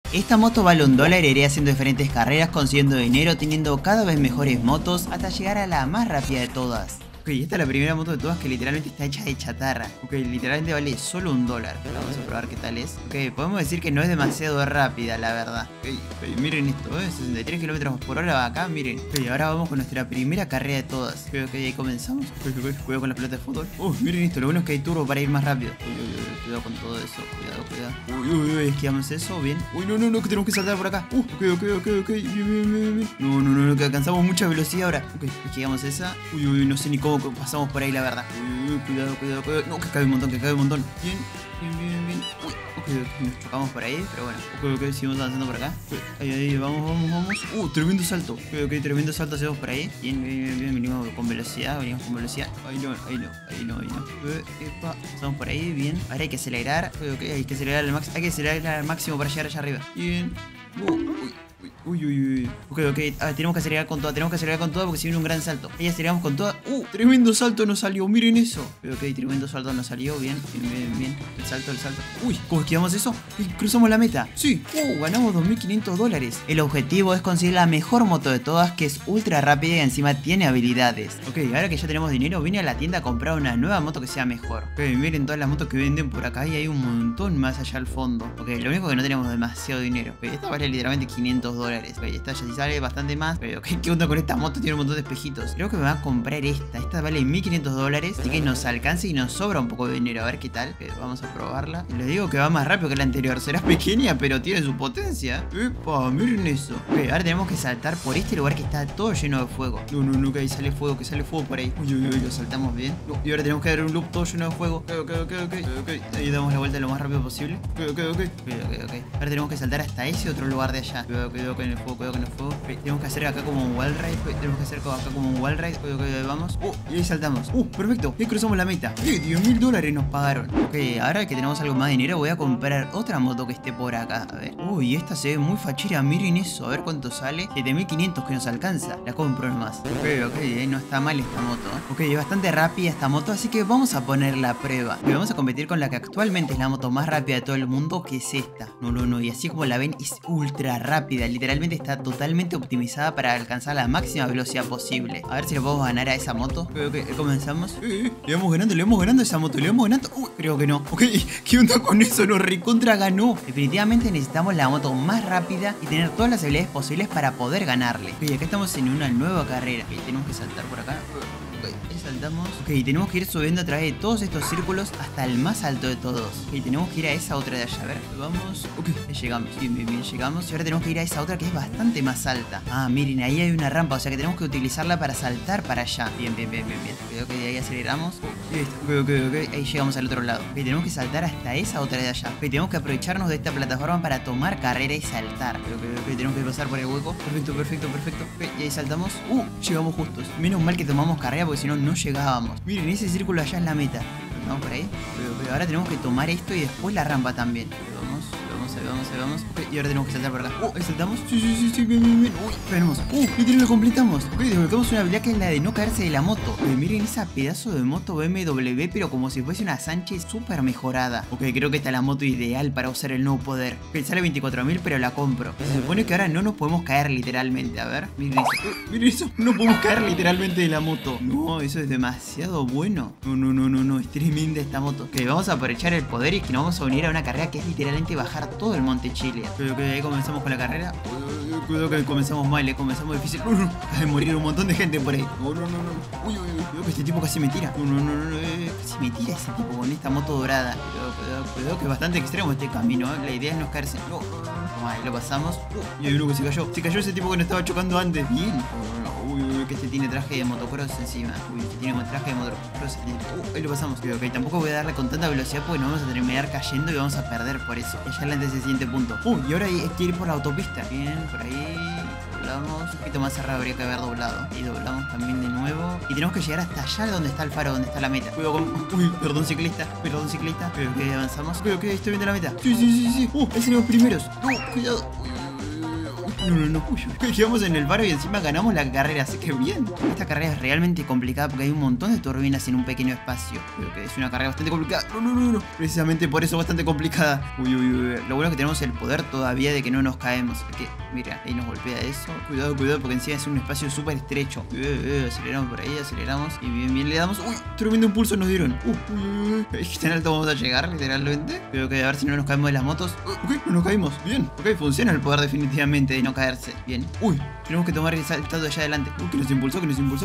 Esta moto vale $1 y iré haciendo diferentes carreras, consiguiendo dinero, teniendo cada vez mejores motos hasta llegar a la más rápida de todas. Ok, esta es la primera moto de todas que literalmente está hecha de chatarra. Ok, literalmente vale solo $1. Vamos a probar qué tal es. Ok, podemos decir que no es demasiado rápida, la verdad. Ok, miren esto, 63 km/h va acá, miren. Ok, ahora vamos con nuestra primera carrera de todas. Ok, ahí comenzamos. Cuidado con la pelota de fútbol. Miren esto, lo bueno es que hay turbo para ir más rápido. Cuidado con todo eso, cuidado. Esquivamos eso, bien. No, que tenemos que saltar por acá. Ok, bien. No, que alcanzamos mucha velocidad ahora. Ok, esquivamos esa. No sé ni cómo pasamos por ahí, la verdad. Cuidado. No, que cae un montón. Bien. Ok, nos chocamos por ahí, pero bueno. Ok, seguimos avanzando por acá. Ahí, vamos. Tremendo salto. Ok, tremendo salto hacemos por ahí. Bien. Venimos con velocidad. Ahí no. Epa, pasamos por ahí, bien. Ahora hay que acelerar. Ok, hay que acelerar al máximo para llegar allá arriba. Bien. Ok, tenemos que acelerar con toda porque si viene un gran salto. Ahí aceleramos con toda. Tremendo salto nos salió, miren eso. Ok, tremendo salto nos salió, bien. El salto. ¿Cómo esquivamos eso? Cruzamos la meta. Sí. Ganamos $2.500. El objetivo es conseguir la mejor moto de todas, que es ultra rápida y encima tiene habilidades. Ok, ahora que ya tenemos dinero, vine a la tienda a comprar una nueva moto que sea mejor. Ok, miren todas las motos que venden por acá y hay un montón más allá al fondo. Ok, lo único que no tenemos demasiado dinero. Ok, esta vale literalmente $500. Ok, esta ya sí sale bastante más. Pero ¿qué onda con esta moto? Tiene un montón de espejitos. Creo que me va a comprar esta. Esta vale $1.500. Así que nos alcanza y nos sobra un poco de dinero. A ver qué tal. Vamos a probarla. Les digo que va más rápido que la anterior. Será pequeña, pero tiene su potencia. Epa, miren eso. Ok, ahora tenemos que saltar por este lugar que está todo lleno de fuego. No, que ahí sale fuego, por ahí. Lo saltamos bien. Y ahora tenemos que dar un loop todo lleno de fuego. Ok. Ahí damos la vuelta lo más rápido posible. Ok. Ahora tenemos que saltar hasta ese otro lugar de allá. Cuidado con el fuego. Tenemos que hacer acá como un wall ride. Ok, vamos. Y ahí saltamos. Perfecto. Ahí cruzamos la meta. $10.000 nos pagaron. Ok, ahora que tenemos algo más de dinero, voy a comprar otra moto que esté por acá. A ver. Y esta se ve muy fachera. Miren eso. A ver cuánto sale. 7.500 que nos alcanza. La compro nomás. Ok. No está mal esta moto. Ok, es bastante rápida esta moto, así que vamos a ponerla a prueba. Y vamos a competir con la que actualmente es la moto más rápida de todo el mundo, que es esta. No. Y así como la ven, es ultra rápida. Literalmente está totalmente optimizada para alcanzar la máxima velocidad posible. A ver si le podemos ganar a esa moto. Ok, comenzamos. Le vamos ganando a esa moto. Creo que no. Ok, ¿qué onda con eso? Nos recontra ganó. Definitivamente necesitamos la moto más rápida y tener todas las habilidades posibles para poder ganarle. Ok, acá estamos en una nueva carrera. Ok, tenemos que saltar por acá. Ok, saltamos. Ok, tenemos que ir subiendo a través de todos estos círculos hasta el más alto de todos. Ok, tenemos que ir a esa otra de allá. A ver, vamos. Ok, llegamos. Bien, llegamos. Y ahora tenemos que ir a esa otra que es bastante más alta. Miren, ahí hay una rampa. O sea que tenemos que utilizarla para saltar para allá. Bien. Cuidado que de ahí aceleramos. Listo. Ok. Ahí llegamos al otro lado. Ok, tenemos que saltar hasta esa otra de allá. Ok, tenemos que aprovecharnos de esta plataforma para tomar carrera y saltar. Ok, tenemos que pasar por el hueco. Perfecto. Ok, y ahí saltamos. Llegamos justos. Menos mal que tomamos carrera porque si no, no llegábamos. Miren, ese círculo allá es la meta. Vamos por ahí. Pero ahora tenemos que tomar esto y después la rampa también. Vamos. Ok, y ahora tenemos que saltar por acá. Ahí saltamos. Sí, bien. Esperemos. Literal lo completamos. Ok, desbloqueamos una habilidad que es la de no caerse de la moto. Miren esa pedazo de moto BMW, pero como si fuese una Sánchez súper mejorada. Ok, creo que esta es la moto ideal para usar el nuevo poder. Ok, sale 24.000, pero la compro. Se supone que ahora no nos podemos caer literalmente. A ver, miren eso. No podemos caer literalmente de la moto. No, eso es demasiado bueno. No, es tremenda esta moto. Ok, vamos a aprovechar el poder y que nos vamos a unir a una carrera que es literalmente bajar todo el monte Chile. Creo que ahí comenzamos con la carrera. Cuidado que comenzamos mal, comenzamos difícil. Hay morir un montón de gente por ahí. No. Cuidado que este tipo casi me tira. Casi me tira ese tipo con esta moto dorada. Cuidado que es bastante extremo este camino. La idea es no caerse. No. Ahí lo pasamos. Y hay uno que se cayó. Se cayó ese tipo que nos estaba chocando antes. Bien. Que este tiene traje de motocross encima. Tiene traje de motocross. Ahí lo pasamos. Ok, tampoco voy a darle con tanta velocidad porque nos vamos a terminar cayendo y vamos a perder por eso. Ya adelante ese siguiente punto. Y ahora hay que ir por la autopista. Bien, por ahí. Doblamos. Un poquito más cerrado habría que haber doblado. Y doblamos también de nuevo. Y tenemos que llegar hasta allá donde está el faro, donde está la meta. Cuidado con. Perdón, ciclista. Ok, avanzamos. Ok, estoy viendo la meta. Sí. Ahí son los primeros. Cuidado. Uy, quedamos en el paro y encima ganamos la carrera, así que bien. Esta carrera es realmente complicada porque hay un montón de turbinas en un pequeño espacio. Creo que es una carrera bastante complicada. No. Precisamente por eso bastante complicada. Uy. Lo bueno es que tenemos el poder todavía de que no nos caemos. Porque, mira, ahí nos golpea eso. Cuidado, porque encima es un espacio súper estrecho. Aceleramos por ahí, aceleramos. Y bien le damos. Uy, tremendo impulso nos dieron. ¿Es que tan alto vamos a llegar, literalmente? Creo que a ver si no nos caemos de las motos. Ok, no nos caímos. Bien. Ok, funciona el poder definitivamente de no caerse. Bien. Uy, tenemos que tomar el salto de allá adelante. Que nos impulsó.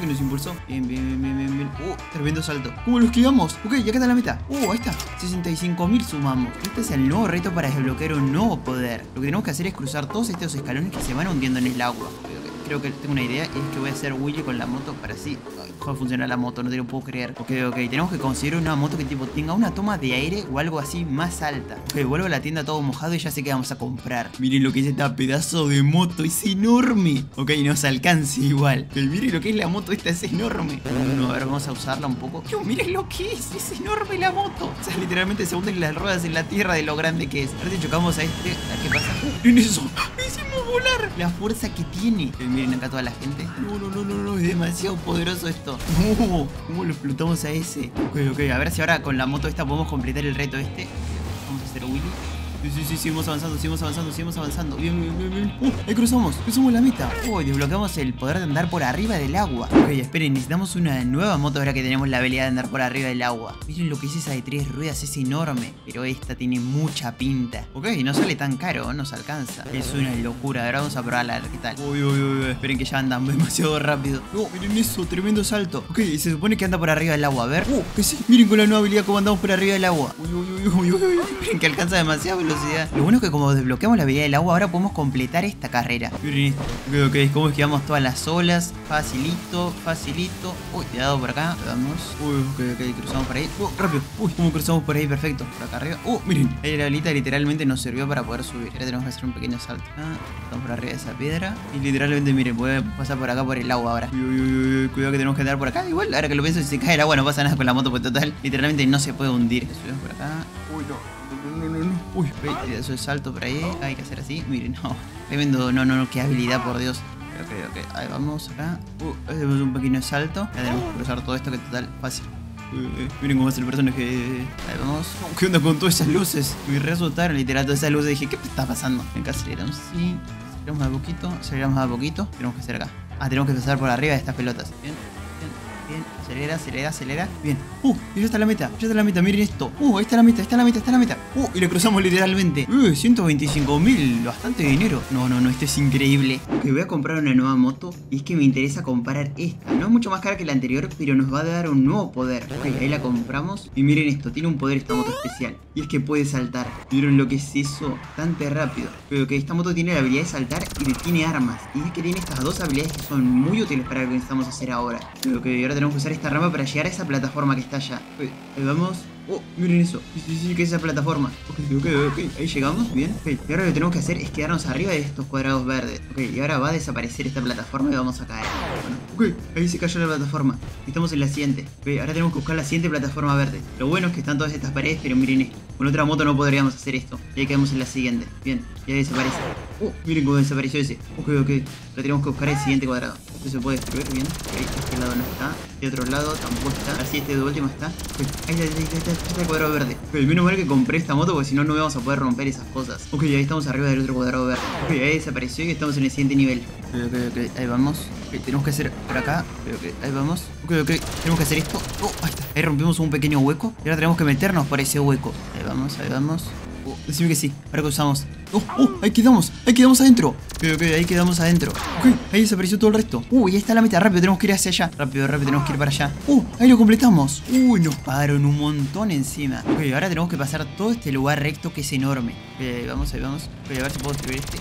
Bien. Tremendo salto. ¿Cómo lo esquivamos? Ok, ya queda la meta. Ahí está. 65.000 sumamos. Este es el nuevo reto para desbloquear un nuevo poder. Lo que tenemos que hacer es cruzar todos estos escalones que se van hundiendo en el agua. Creo que tengo una idea y es que voy a hacer Willy con la moto para así. ¿Cómo funciona la moto? No te lo puedo creer. Ok. Tenemos que conseguir una moto que tipo tenga una toma de aire o algo así más alta. Ok, vuelvo a la tienda todo mojado y ya sé que vamos a comprar. Miren lo que es esta pedazo de moto. Es enorme. Ok, nos alcanza igual. Ok, miren lo que es la moto. Esta es enorme. No, a ver, vamos a usarla un poco. Miren lo que es. Es enorme la moto. O sea, literalmente se hunden las ruedas en la tierra de lo grande que es. A ver si chocamos a este. A ver qué pasa. Miren eso. Lo hicimos volar. La fuerza que tiene. Miren acá toda la gente. No. Es demasiado poderoso esto. ¿Cómo lo explotamos a ese? Ok. A ver si ahora con la moto esta podemos completar el reto este. Vamos a hacer Willy. Sí, seguimos avanzando. Bien. Ahí cruzamos la meta. Desbloqueamos el poder de andar por arriba del agua. Ok, esperen, necesitamos una nueva moto ahora que tenemos la habilidad de andar por arriba del agua. Miren lo que es esa de 3 ruedas, es enorme. Pero esta tiene mucha pinta. Ok, no sale tan caro, nos alcanza. Es una locura, ahora vamos a probarla a ver qué tal. Esperen que ya andan demasiado rápido. Miren eso, tremendo salto. Ok, se supone que anda por arriba del agua, a ver. Que sí, miren con la nueva habilidad cómo andamos por arriba del agua. Miren que alcanza demasiado velocidad. Lo bueno es que como desbloqueamos la habilidad del agua, ahora podemos completar esta carrera. Miren esto. Ok, como esquivamos todas las olas. Facilito. Uy, cuidado por acá. Vamos. Ok, cruzamos por ahí. Rápido. ¿Cómo cruzamos por ahí? Perfecto. Por acá arriba. Miren. Ahí la balita literalmente nos sirvió para poder subir. Ahora tenemos que hacer un pequeño salto. Estamos por arriba de esa piedra. Y literalmente, miren, puede pasar por acá por el agua ahora. Cuidado que tenemos que andar por acá. Igual, ahora que lo pienso, si se cae el agua no pasa nada con la moto, pues total, literalmente no se puede hundir. Subimos por acá. No. Eso es salto por ahí. Hay que hacer así. Miren, no. Tremendo. No. Qué habilidad, por Dios. Ok. Ahí vamos acá. Hacemos un pequeño salto. Ya tenemos que cruzar todo esto que total fácil. Miren cómo es el personaje. Ahí vamos. ¿Qué onda con todas esas luces? Me resultaron literal todas esas luces. Dije, ¿qué está pasando? Acá aceleramos. Sí. Aceleramos a poquito. Tenemos que hacer acá. Tenemos que pasar por arriba de estas pelotas. Bien. Acelera. Bien. Ya está la meta. Miren esto. Ahí está la meta. Y le cruzamos literalmente. 125.000. Bastante dinero. No, esto es increíble. Ok, voy a comprar una nueva moto. Y es que me interesa comprar esta. No es mucho más cara que la anterior, pero nos va a dar un nuevo poder. Ok, ahí la compramos. Y miren esto. Tiene un poder esta moto especial. Y es que puede saltar. Miren lo que es eso. Bastante rápido. Pero que esta moto tiene la habilidad de saltar y tiene armas. Y es que tiene estas dos habilidades que son muy útiles para lo que necesitamos hacer ahora. Pero que ahora tenemos que usar esta rama para llegar a esa plataforma que está allá. Ahí vamos. Miren eso. Sí, que es esa plataforma. Ok. Ahí llegamos. Bien. Y ahora lo que tenemos que hacer es quedarnos arriba de estos cuadrados verdes. Y ahora va a desaparecer esta plataforma y vamos a caer. Bueno, ahí se cayó la plataforma. Estamos en la siguiente. Ahora tenemos que buscar la siguiente plataforma verde. Lo bueno es que están todas estas paredes, pero miren esto. Con otra moto no podríamos hacer esto. Y ahí quedamos en la siguiente. Bien. Y ahí desaparece. Miren cómo desapareció ese. Ok. Ahora tenemos que buscar el siguiente cuadrado. Esto se puede destruir. Bien. Este lado no está. De otro lado tampoco está. Así este de último está. Ahí está el cuadrado verde. Menos mal que compré esta moto porque si no, no vamos a poder romper esas cosas. Ahí estamos arriba del otro cuadrado verde. Ahí desapareció y estamos en el siguiente nivel. Ahí vamos. Tenemos que hacer por acá. Ahí vamos. Tenemos que hacer esto. Ahí está. Ahí rompimos un pequeño hueco. Y ahora tenemos que meternos por ese hueco. Ahí vamos. Decime que sí. Ahora cruzamos. Ahí quedamos adentro. Ahí quedamos adentro. Ahí desapareció todo el resto. Y ahí está la meta. Rápido, tenemos que ir hacia allá. Rápido, tenemos que ir para allá. Ahí lo completamos. Nos pagaron un montón encima. Ahora tenemos que pasar todo este lugar recto que es enorme. Ahí vamos. A ver si puedo destruir este.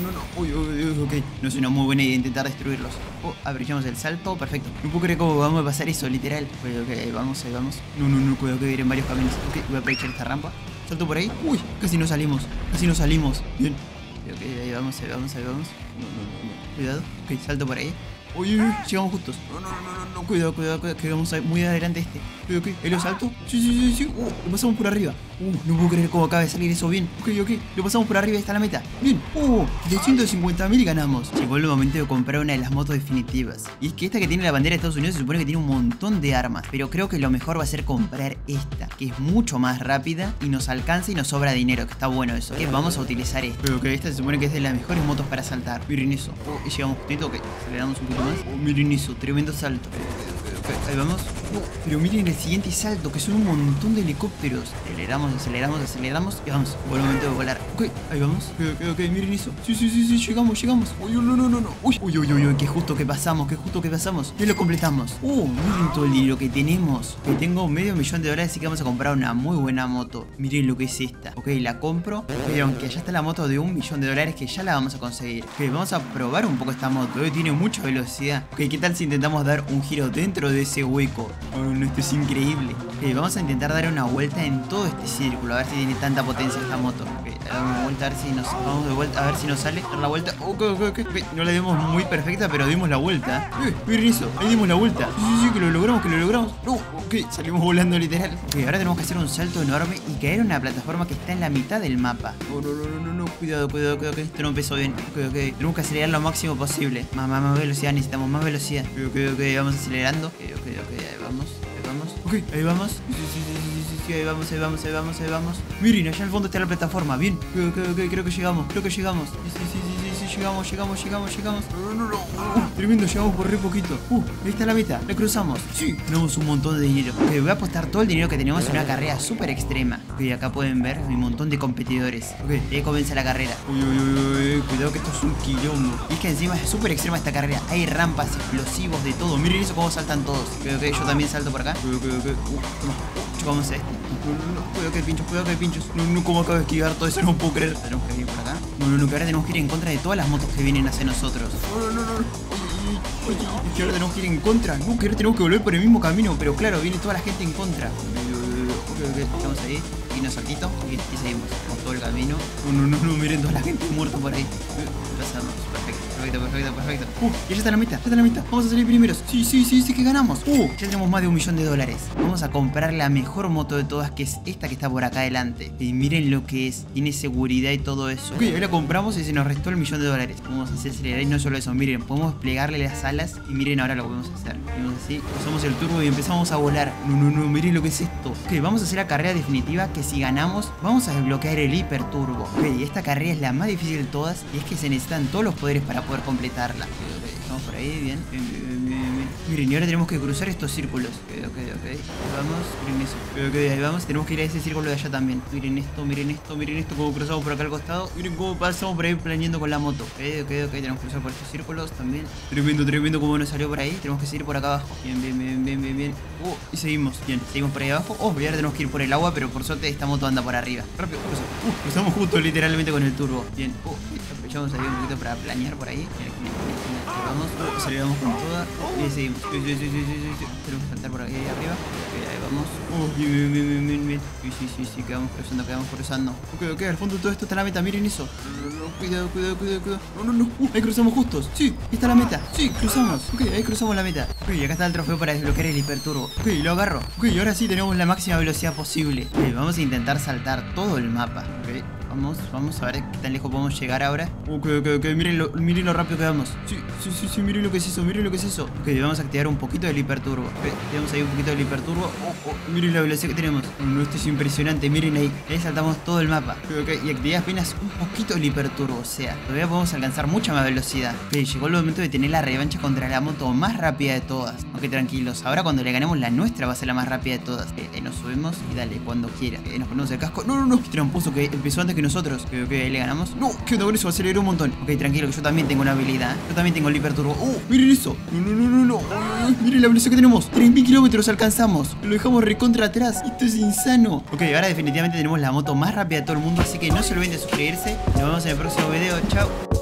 No. No es una muy buena idea intentar destruirlos. Aprovechamos el salto. Perfecto. No puedo creer cómo vamos a pasar eso, literal. Ahí vamos. No, cuidado que ir en varios caminos. Voy a aprovechar esta rampa. Salto por ahí. Casi no salimos. Bien. Ahí vamos. No. Cuidado. Salto por ahí. Llegamos justos. No. Cuidado. Que vamos muy adelante este. Ahí lo salto. Sí. Lo pasamos por arriba. No puedo creer cómo acaba de salir eso bien. Ok, lo pasamos por arriba, está la meta. Bien, 250.000 ganamos. Llegó el momento de comprar una de las motos definitivas. Y es que esta que tiene la bandera de Estados Unidos se supone que tiene un montón de armas. Pero creo que lo mejor va a ser comprar esta, que es mucho más rápida y nos alcanza y nos sobra dinero, que está bueno eso. Vamos a utilizar esta. Pero que esta se supone que es de las mejores motos para saltar. Miren eso. Y llegamos justito, aceleramos un poquito más. Miren eso, tremendo salto. Ahí vamos. Pero miren el siguiente salto, que son un montón de helicópteros. Aceleramos y vamos. Buen momento de volar. Ahí vamos. Miren eso. Sí, llegamos. No. Uy, qué justo que pasamos. Ya lo completamos. Miren todo el dinero que tenemos. Que tengo $500.000, así que vamos a comprar una muy buena moto. Miren lo que es esta. La compro. Pero aunque allá está la moto de $1.000.000, que ya la vamos a conseguir. Vamos a probar un poco esta moto. Tiene mucha velocidad. ¿Qué tal si intentamos dar un giro dentro de ese hueco? Esto es increíble. Vamos a intentar dar una vuelta en todo este círculo. A ver si tiene tanta potencia esta moto. Damos una vuelta, a ver si nos vamos de vuelta. A ver si nos sale. Dar la vuelta. No la dimos muy perfecta, pero dimos la vuelta. Miren eso. Ahí dimos la vuelta. Sí, que lo logramos. No, salimos volando literal. Ahora tenemos que hacer un salto enorme y caer en una plataforma que está en la mitad del mapa. No. Cuidado, que esto no empezó bien. Tenemos que acelerar lo máximo posible. Más velocidad, necesitamos más velocidad. Vamos acelerando. Ahí vamos. Ahí vamos. Sí, ahí vamos. Miren, allá al fondo está la plataforma. Bien. Creo que llegamos. Sí, llegamos. No. Tremendo, llegamos por re poquito. Ahí está la meta. La cruzamos. Sí, tenemos un montón de dinero. Voy a apostar todo el dinero que tenemos en una carrera súper extrema. Acá pueden ver un montón de competidores. Ahí comienza la carrera. Uy, cuidado que esto es un quilombo. Y es que encima es súper extrema esta carrera. Hay rampas, explosivos, de todo. Miren eso cómo saltan todos. Yo también salto por acá. Chocamos a este. No, cuidado que hay pinchos. No, cómo acabo de esquivar todo eso, no puedo creer. Tenemos que ir por acá. No, que ahora tenemos que ir en contra de todas las motos que vienen hacia nosotros. No. Que ahora tenemos que ir en contra. No, que ahora tenemos que volver por el mismo camino. Pero claro, viene toda la gente en contra. Estamos ahí. Y nos saltito y seguimos por todo el camino. No, miren toda la gente muerta por ahí. Pasamos, perfecto. Y ya está la meta. Vamos a salir primeros. Sí, que ganamos. Ya tenemos más de $1.000.000. Vamos a comprar la mejor moto de todas, que es esta que está por acá adelante. Y miren lo que es. Tiene seguridad y todo eso. Ahí la compramos y se nos restó el $1.000.000. Vamos a hacer acelerar y no solo eso. Miren, podemos desplegarle las alas. Y miren ahora lo que podemos hacer. Vamos así, usamos el turbo y empezamos a volar. No, miren lo que es esto. Vamos a hacer la carrera definitiva, que si ganamos vamos a desbloquear el hiperturbo. Esta carrera es la más difícil de todas. Y es que se necesitan todos los poderes para poder completarla. Estamos por ahí, bien. Miren, y ahora tenemos que cruzar estos círculos. Vamos, miren eso. Ahí vamos, tenemos que ir a ese círculo de allá también. Miren esto, cómo cruzamos por acá al costado. Miren cómo pasamos por ahí planeando con la moto. Tenemos que cruzar por estos círculos también. Tremendo cómo nos salió por ahí. Tenemos que seguir por acá abajo. Bien. Y seguimos por ahí abajo. Y ahora tenemos que ir por el agua, pero por suerte esta moto anda por arriba. Rápido, cruzamos justo literalmente con el turbo. Bien, aprovechamos ahí un poquito para planear por ahí. Vamos, aceleramos con toda. Y seguimos. Sí. Tenemos que saltar por aquí arriba. Ahí vamos. Bien. Sí, quedamos cruzando. Al fondo de todo esto está la meta, miren eso. Cuidado. No. Ahí cruzamos justos. Sí, ahí está la meta. Sí, cruzamos. Ahí cruzamos la meta. Y acá está el trofeo para desbloquear el hiperturbo. Lo agarro. Y ahora sí tenemos la máxima velocidad posible. Vamos a intentar saltar todo el mapa. Vamos a ver qué tan lejos podemos llegar ahora. Miren lo rápido que vamos. Sí, miren lo que es eso. Vamos a activar un poquito del hiperturbo. Tenemos ahí un poquito del hiperturbo. Miren la velocidad que tenemos. Esto es impresionante, miren ahí. Ahí saltamos todo el mapa. Y activé apenas un poquito el hiperturbo. O sea, todavía podemos alcanzar mucha más velocidad. Llegó el momento de tener la revancha contra la moto más rápida de todas. Aunque tranquilos, ahora cuando le ganemos la nuestra va a ser la más rápida de todas. Nos subimos y dale, cuando quiera. Nos ponemos el casco. No. Tramposo que empezó antes que nosotros. Ahí le ganamos. No, ¿qué onda con eso? Aceleró un montón. Tranquilo, que yo también tengo una habilidad. Yo también tengo el hiperturbo. Miren eso. No. Miren la velocidad que tenemos. 3.000 kilómetros alcanzamos. Lo dejamos recontra atrás. Esto es insano. Ahora definitivamente tenemos la moto más rápida de todo el mundo. Así que no se olviden de suscribirse. Nos vemos en el próximo video. Chao.